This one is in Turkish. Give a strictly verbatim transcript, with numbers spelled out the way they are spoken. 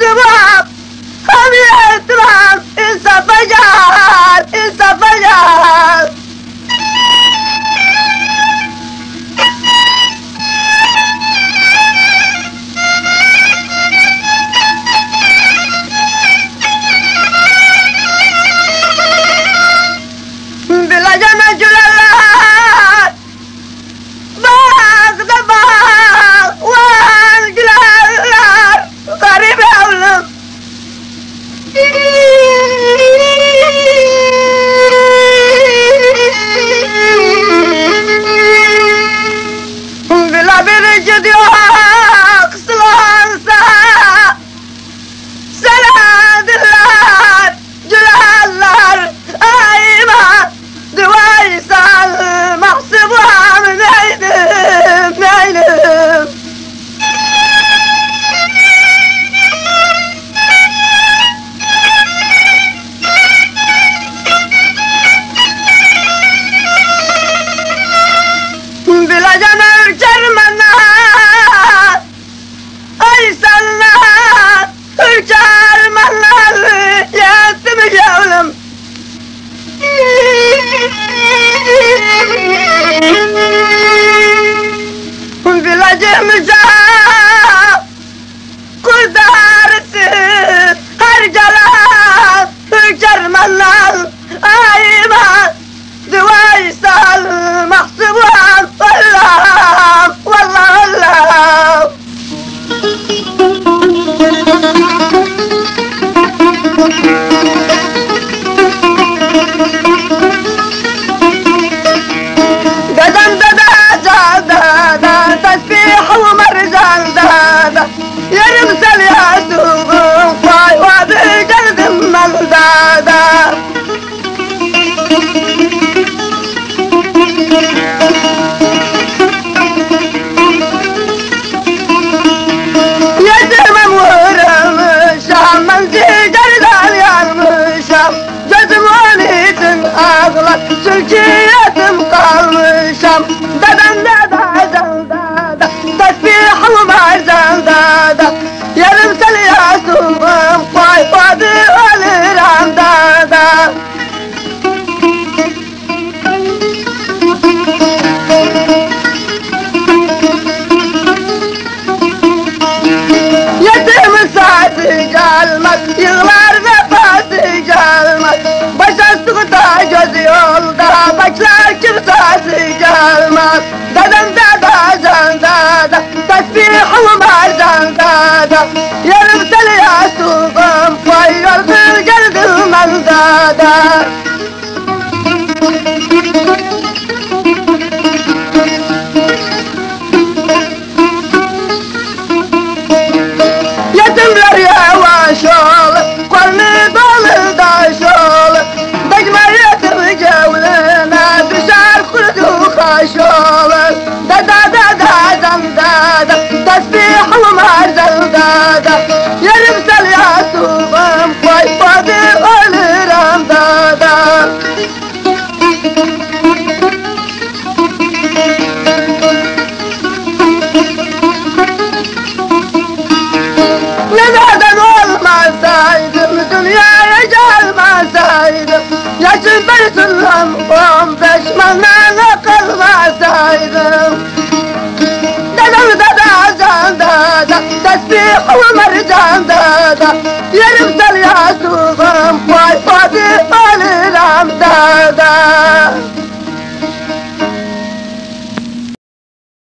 mahsubum hem yetmem insafa gel, insafa gel. Bilacağım gülerler bağda bağ var gülerler garip evlim. Bila bir gidiyor kısılansa senedirler gülerler ayma duvaysal mahsubum neydim neydim. Bilacağım ürkermenler ay senler ürkermenler yetim gavlim. Bilacağımıza kurtarsın her gelen ürkermenler ayma duvaysal mahsubum vallah vallah vallah. Dedem dede da da tesbih umarcan da da yarım sel yasum vay vadı geldim ben da da. Yetimim vurulmuşam ben zicerden yanmışam gözüm on için ağlar çünkü yetim kalmışam. Dedem dede da da tesbih umarcan da da yarım sel yasum vay vadı ölürem da da. Yetimin saati gelmez, yığlar vefası gelmez. Başastığı da gözü yolda, başlar kimsesi gelmez. Dedem dede can dede, tesbihim var can dede. Yarım seli yasum, vay yorgun geldim ben dede. Yetimler yavaş ol, kolunu dolu taş ol. Degme yetim gevline düşer kurdu kaş ol. Dede dede can dede, tesbihim var can dede. Yarım sel yasum, vay vadı ölürem dede. Neden olmasaydım, dünyaya gelmeseydim. Yaşım bir sınırım on beş manana kalmasaydım. Dedem dede can dede, tesbihim var can dede. Yarım sel yasum, vay vadı